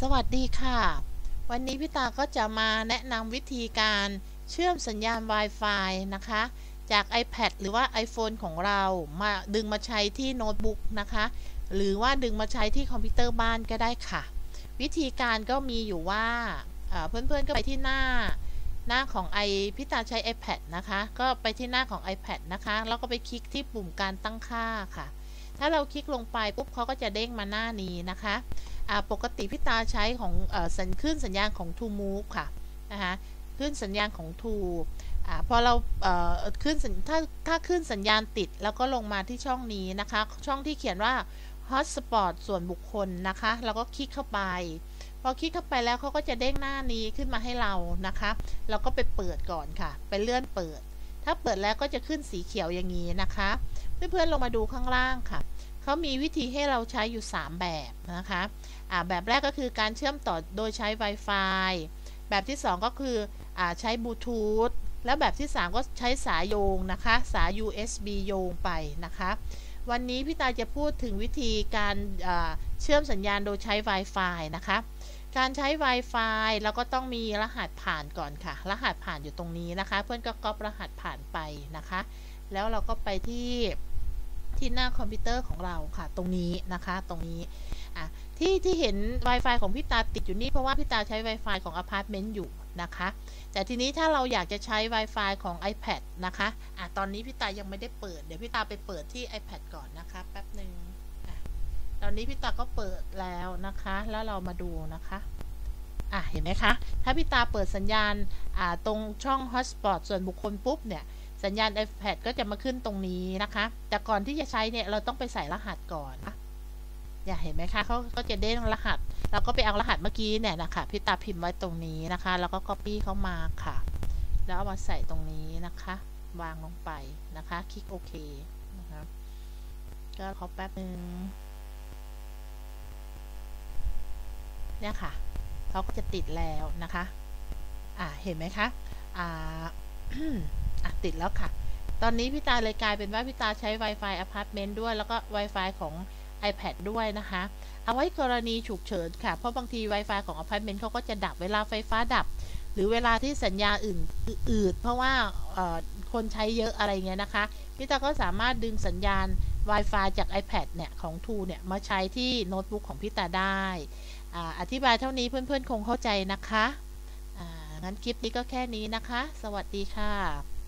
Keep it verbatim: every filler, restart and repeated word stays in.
สวัสดีค่ะวันนี้พี่ตาก็จะมาแนะนำวิธีการเชื่อมสัญญาณ Wi-Fi นะคะจาก iPad หรือว่า iPhone ของเรามาดึงมาใช้ที่โน้ตบุ๊กนะคะหรือว่าดึงมาใช้ที่คอมพิวเตอร์บ้านก็ได้ค่ะวิธีการก็มีอยู่ว่าเพื่อนๆก็ไปที่หน้าหน้าของไอพี่ตาใช้ iPad นะคะก็ไปที่หน้าของ iPad นะคะแล้วก็ไปคลิกที่ปุ่มการตั้งค่าค่ะถ้าเราคลิกลงไปปุ๊บเขาก็จะเด้งมาหน้านี้นะคะปกติพี่ตาใช้ของสัญคลื่นสัญญาณของ ทู มูฟ ค่ะนะคะคลื่นสัญญาณของ ทู อ่าพอเราขึ้นถ้าถ้าขึ้นสัญญาณติดแล้วก็ลงมาที่ช่องนี้นะคะช่องที่เขียนว่า Hotspot ส่วนบุคคลนะคะเราก็คลิกเข้าไปพอคลิกเข้าไปแล้วเขาก็จะเด้งหน้านี้ขึ้นมาให้เรานะคะเราก็ไปเปิดก่อนค่ะไปเลื่อนเปิดถ้าเปิดแล้วก็จะขึ้นสีเขียวอย่างนี้นะคะเพื่อนๆลงมาดูข้างล่างค่ะเขามีวิธีให้เราใช้อยู่สามแบบนะคะอ่าแบบแรกก็คือการเชื่อมต่อโดยใช้ Wi-Fi แบบที่สองก็คืออ่าใช้บลูทูธแล้วแบบที่สามก็ใช้สายโยงนะคะสาย ยู เอส บี โยงไปนะคะวันนี้พี่ตาจะพูดถึงวิธีการเชื่อมสัญญาณโดยใช้ Wi-Fi นะคะการใช้ Wi-Fi เราก็ต้องมีรหัสผ่านก่อนค่ะรหัสผ่านอยู่ตรงนี้นะคะเพื่อนก็ก๊อปรหัสผ่านไปนะคะแล้วเราก็ไปที่ที่หน้าคอมพิวเตอร์ของเราค่ะตรงนี้นะคะตรงนี้อ่ะที่ที่เห็น Wi-Fi ของพี่ตาติดอยู่นี่เพราะว่าพี่ตาใช้ Wi-Fi ของอพาร์ตเมนต์อยู่นะคะแต่ทีนี้ถ้าเราอยากจะใช้ Wi-Fi ของ iPad นะคะอ่ะตอนนี้พี่ตายังไม่ได้เปิดเดี๋ยวพี่ตาไปเปิดที่ iPad ก่อนนะคะแป๊บหนึ่งอ่ะตอนนี้พี่ตาก็เปิดแล้วนะคะแล้วเรามาดูนะคะอ่ะเห็นไหมคะถ้าพี่ตาเปิดสัญญาณอ่าตรงช่อง Hotspot ส่วนบุคคลปุ๊บเนี่ยสัญญาณ iPad ก็จะมาขึ้นตรงนี้นะคะแต่ก่อนที่จะใช้เนี่ยเราต้องไปใส่รหัสก่อนอย่าเห็นไหมคะเขาก็จะเด้งรหัสเราก็ไปเอารหัสเมื่อกี้เนี่ยนะคะพี่ตาพิมพ์ไว้ตรงนี้นะคะแล้วก็ Copy เข้ามาค่ะแล้วเอามาใส่ตรงนี้นะคะวางลงไปนะคะคลิกโอเคนะคะก็ขอแป๊บนึงเนี่ยค่ะเขาก็จะติดแล้วนะคะอ่าเห็นไหมคะอ่า อ่ะติดแล้วค่ะตอนนี้พี่ตาเลยกลายเป็นว่าพี่ตาใช้ Wi-Fi อพาร์ตเมนต์ด้วยแล้วก็ Wi-Fi ของ iPad ด้วยนะคะเอาไว้กรณีฉุกเฉินค่ะเพราะบางที Wi-Fi ของอพาร์ตเมนต์เขาก็จะดับเวลาไฟฟ้าดับหรือเวลาที่สัญญาอื่นอืดเพราะว่าคนใช้เยอะอะไรเงี้ยนะคะพี่ตาก็สามารถดึงสัญญาณ Wi-Fi จาก iPad เนี่ยของ ทู เนี่ยมาใช้ที่โน้ตบุ๊กของพี่ตาได้อธิบายเท่านี้เพื่อนๆคงเข้าใจนะคะงั้นคลิปนี้ก็แค่นี้นะคะสวัสดีค่ะ